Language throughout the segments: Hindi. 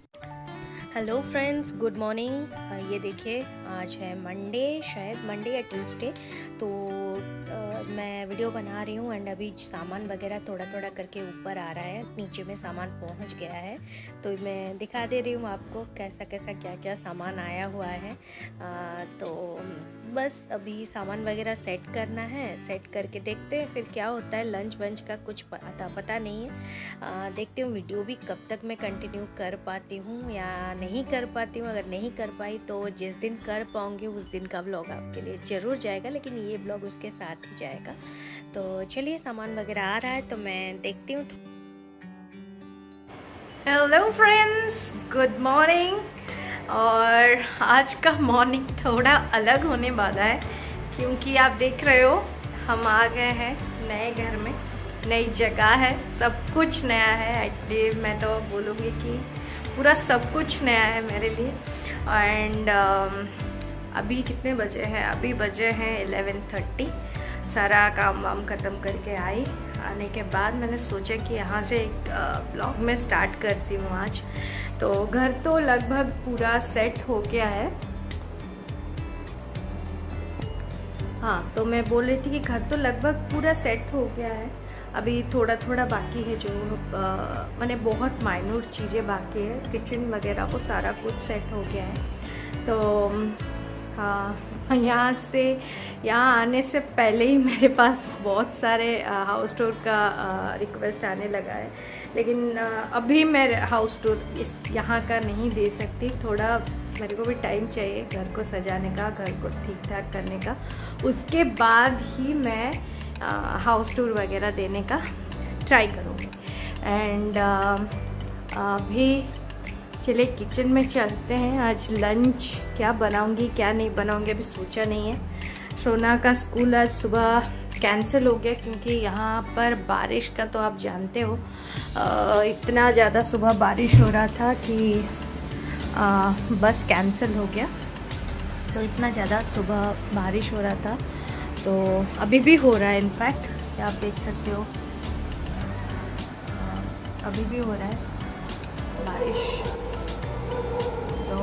Hello friends, good morning. ये देखिए, आज है मंडे, शायद मंडे या ट्यूसडे। तो मैं वीडियो बना रही हूँ एंड अभी सामान वगैरह थोड़ा थोड़ा करके ऊपर आ रहा है, नीचे में सामान पहुँच गया है। तो मैं दिखा दे रही हूँ आपको कैसा कैसा क्या क्या सामान आया हुआ है। तो बस अभी सामान वगैरह सेट करना है, सेट करके देखते हैं फिर क्या होता है। लंच वंच का कुछ पता नहीं है। देखती हूँ वीडियो भी कब तक मैं कंटिन्यू कर पाती हूँ या नहीं कर पाती हूँ। अगर नहीं कर पाई तो जिस दिन कर पाऊँगी उस दिन का व्लॉग आपके लिए ज़रूर जाएगा, लेकिन ये व्लॉग उसके साथ ही जाएगा। तो चलिए, सामान वगैरह आ रहा है तो मैं देखती हूँ। Hello friends, good morning. और आज का मॉर्निंग थोड़ा अलग होने वाला है क्योंकि आप देख रहे हो हम आ गए हैं नए घर में, नई जगह है, सब कुछ नया है। एक्चुअली मैं तो बोलूँगी कि पूरा सब कुछ नया है मेरे लिए। एंड अभी कितने बजे हैं? अभी बजे हैं 11:30। सारा काम वाम ख़त्म करके आई। आने के बाद मैंने सोचा कि यहाँ से एक ब्लॉग में स्टार्ट करती हूँ आज। तो घर तो लगभग पूरा सेट हो गया है। हाँ, तो मैं बोल रही थी कि घर तो लगभग पूरा सेट हो गया है। अभी थोड़ा थोड़ा बाकी है, जो मैंने बहुत माइन्यूट चीज़ें बाकी है। किचन वगैरह वो सारा कुछ सेट हो गया है। तो हाँ, यहाँ आने से पहले ही मेरे पास बहुत सारे हाउस टूर का रिक्वेस्ट आने लगा है, लेकिन अभी मैं हाउस टूर यहाँ का नहीं दे सकती। थोड़ा मेरे को भी टाइम चाहिए घर को सजाने का, घर को ठीक ठाक करने का। उसके बाद ही मैं हाउस टूर वगैरह देने का ट्राई करूँगी। एंड अभी चले किचन में चलते हैं। आज लंच क्या बनाऊंगी क्या नहीं बनाऊंगी अभी सोचा नहीं है। सोना का स्कूल आज सुबह कैंसिल हो गया क्योंकि यहाँ पर बारिश का तो आप जानते हो, इतना ज़्यादा सुबह बारिश हो रहा था कि बस कैंसिल हो गया। तो इतना ज़्यादा सुबह बारिश हो रहा था, तो अभी भी हो रहा है। इनफैक्ट आप देख सकते हो, अभी भी हो रहा है बारिश। तो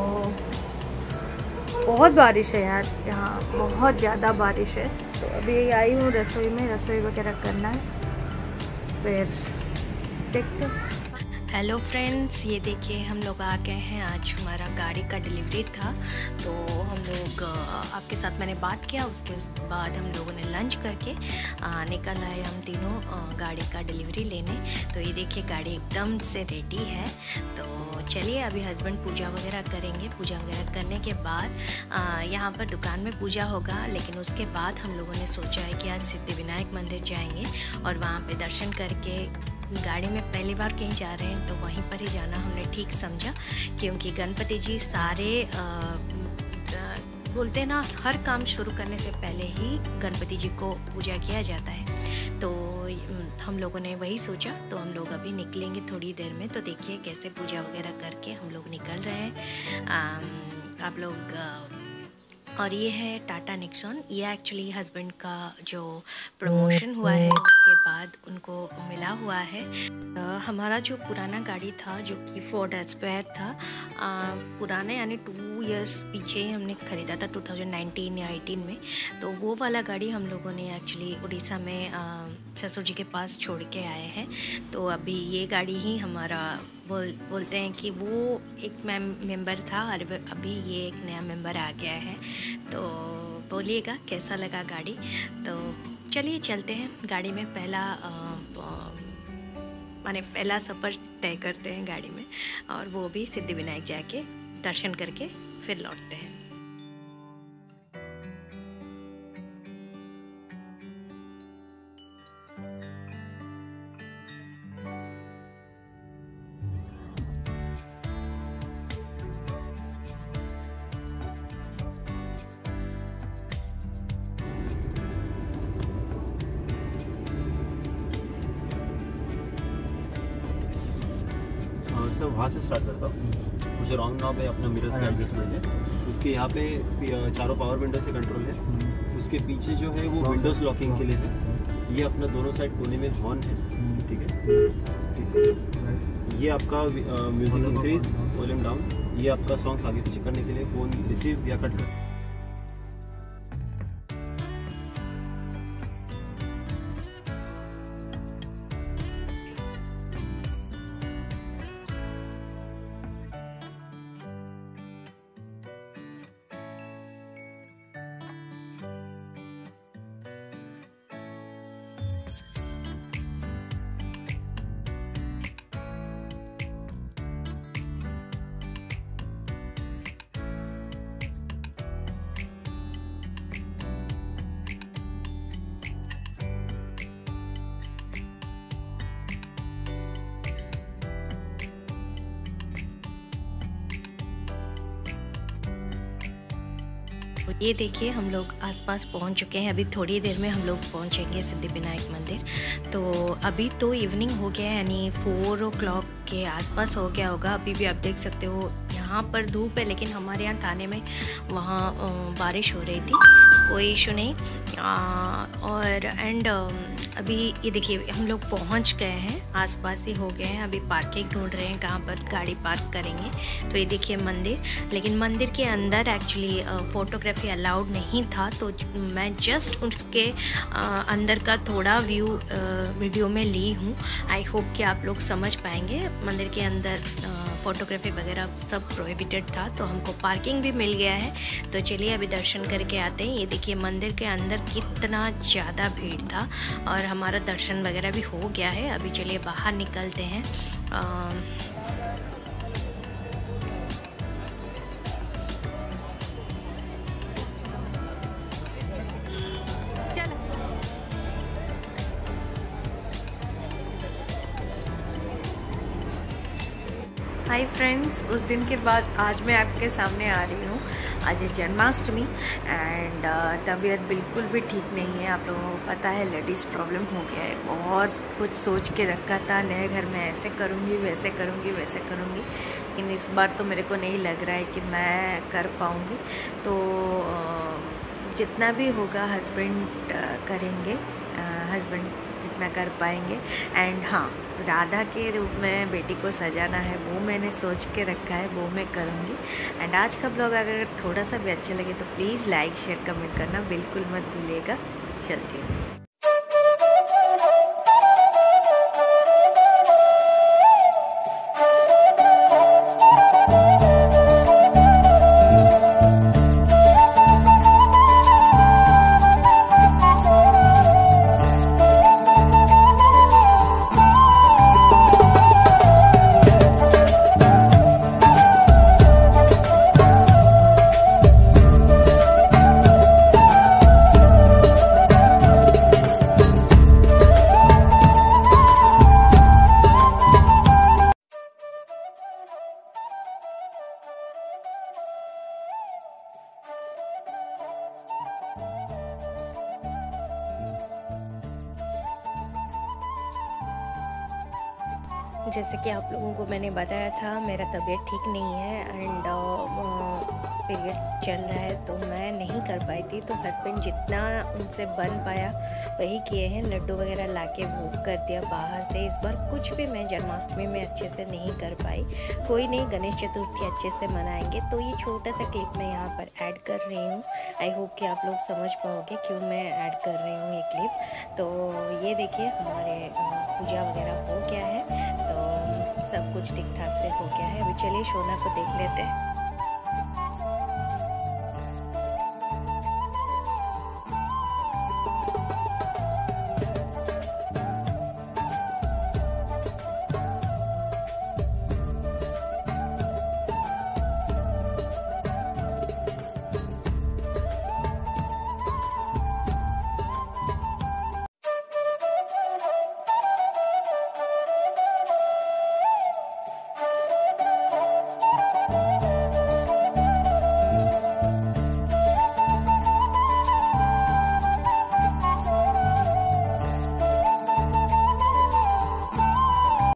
बहुत बारिश है यार, यहाँ बहुत ज़्यादा बारिश है। तो अभी आई हूँ रसोई में, रसोई वगैरह करना है, फिर देखते हैं। हेलो फ्रेंड्स, ये देखिए हम लोग आ गए हैं। आज हमारा गाड़ी का डिलीवरी था, तो हम लोग आपके साथ मैंने बात किया। उसके बाद हम लोगों ने लंच करके निकल आए हम तीनों गाड़ी का डिलीवरी लेने। तो ये देखिए गाड़ी एकदम से रेडी है। तो चलिए, अभी हस्बैंड पूजा वगैरह करेंगे। पूजा वगैरह करने के बाद यहाँ पर दुकान में पूजा होगा, लेकिन उसके बाद हम लोगों ने सोचा है कि आज सिद्धिविनायक मंदिर जाएंगे और वहाँ पे दर्शन करके, गाड़ी में पहली बार कहीं जा रहे हैं तो वहीं पर ही जाना हमने ठीक समझा। क्योंकि गणपति जी सारे बोलते हैं ना, हर काम शुरू करने से पहले ही गणपति जी को पूजा किया जाता है। तो हम लोगों ने वही सोचा, तो हम लोग अभी निकलेंगे थोड़ी देर में। तो देखिए कैसे पूजा वगैरह करके हम लोग निकल रहे हैं। आप लोग और ये है टाटा निक्सॉन। ये एक्चुअली हस्बैंड का जो प्रमोशन हुआ है उसके बाद उनको मिला हुआ है। हमारा जो पुराना गाड़ी था जो कि फोर्ड एस्पायर था, पुराना यानी 2 इयर्स पीछे ही हमने ख़रीदा था, 2019 या 18 में। तो वो वाला गाड़ी हम लोगों ने एक्चुअली उड़ीसा में ससुर जी के पास छोड़ के आए हैं। तो अभी ये गाड़ी ही हमारा बोलते हैं कि वो एक मेंबर था और अभी ये एक नया मेंबर आ गया है। तो बोलिएगा कैसा लगा गाड़ी। तो चलिए चलते हैं गाड़ी में। पहला सफ़र तय करते हैं गाड़ी में, और वो भी सिद्धिविनायक जाके दर्शन करके फिर लौटते हैं। सर वहाँ से स्टार्ट करता हूँ। मुझे रॉन्ग नॉब है, अपना मिरर्स का एडजस्टमेंट है। उसके यहाँ पे चारों पावर विंडो से कंट्रोल है। उसके पीछे जो है वो विंडोज लॉकिंग के लिए है। ये अपना दोनों साइड कोने में हॉर्न है, ठीक है। ये आपका म्यूजिक इंक्रीज, वॉल्यूम डाउन, ये आपका सॉन्ग्स आगे पीछे करने के लिए, फोन रिसीव या कट कर। ये देखिए हम लोग आसपास पहुंच चुके हैं। अभी थोड़ी देर में हम लोग पहुंचेंगे सिद्धिविनायक मंदिर। तो अभी तो इवनिंग हो गया है, यानी 4 o'clock के आसपास हो गया होगा। अभी भी आप देख सकते हो यहाँ पर धूप है, लेकिन हमारे यहाँ थाने में वहाँ बारिश हो रही थी, कोई इशू नहीं। और अभी ये देखिए हम लोग पहुँच गए हैं, आसपास ही हो गए हैं। अभी पार्किंग ढूंढ रहे हैं कहाँ पर गाड़ी पार्क करेंगे। तो ये देखिए मंदिर, लेकिन मंदिर के अंदर एक्चुअली फ़ोटोग्राफी अलाउड नहीं था, तो मैं जस्ट उसके अंदर का थोड़ा व्यू वीडियो में ली हूँ। आई होप कि आप लोग समझ पाएंगे। मंदिर के अंदर फ़ोटोग्राफी वगैरह सब प्रोहिबिटेड था, तो हमको पार्किंग भी मिल गया है। तो चलिए अभी दर्शन करके आते हैं। ये देखिए मंदिर के अंदर कितना ज़्यादा भीड़ था और हमारा दर्शन वगैरह भी हो गया है। अभी चलिए बाहर निकलते हैं। हाय फ्रेंड्स, उस दिन के बाद आज मैं आपके सामने आ रही हूँ। आज है जन्माष्टमी एंड तबीयत बिल्कुल भी ठीक नहीं है। आप लोगों को पता है लेडीज़ प्रॉब्लम हो गया है। बहुत कुछ सोच के रखा था, नए घर में ऐसे करूँगी, वैसे करूँगी, वैसे करूँगी, लेकिन इस बार तो मेरे को नहीं लग रहा है कि मैं कर पाऊँगी। तो जितना भी होगा हस्बैंड करेंगे, हस्बैंड जितना कर पाएंगे। एंड हाँ, राधा के रूप में बेटी को सजाना है, वो मैंने सोच के रखा है, वो मैं करूँगी। एंड आज का ब्लॉग अगर थोड़ा सा भी अच्छा लगे तो प्लीज़ लाइक शेयर कमेंट करना बिल्कुल मत भूलिएगा। चलती हूँ। जैसे कि आप लोगों को मैंने बताया था, मेरा तबीयत ठीक नहीं है एंड पीरियड्स चल रहा है, तो मैं नहीं कर पाई थी। तो हस्बैंड जितना उनसे बन पाया वही किए हैं। लड्डू वगैरह लाके भोग कर दिया बाहर से। इस बार कुछ भी मैं जन्माष्टमी में अच्छे से नहीं कर पाई। कोई नहीं, गणेश चतुर्थी अच्छे से मनाएंगे। तो ये छोटा सा क्लिप मैं यहाँ पर ऐड कर रही हूँ। आई होप कि आप लोग समझ पाओगे क्यों मैं ऐड कर रही हूँ ये क्लिप। तो ये देखिए हमारे पूजा वगैरह हो गया है, तो सब कुछ ठीक ठाक से हो गया है। अभी चलिए शोना को देख लेते हैं।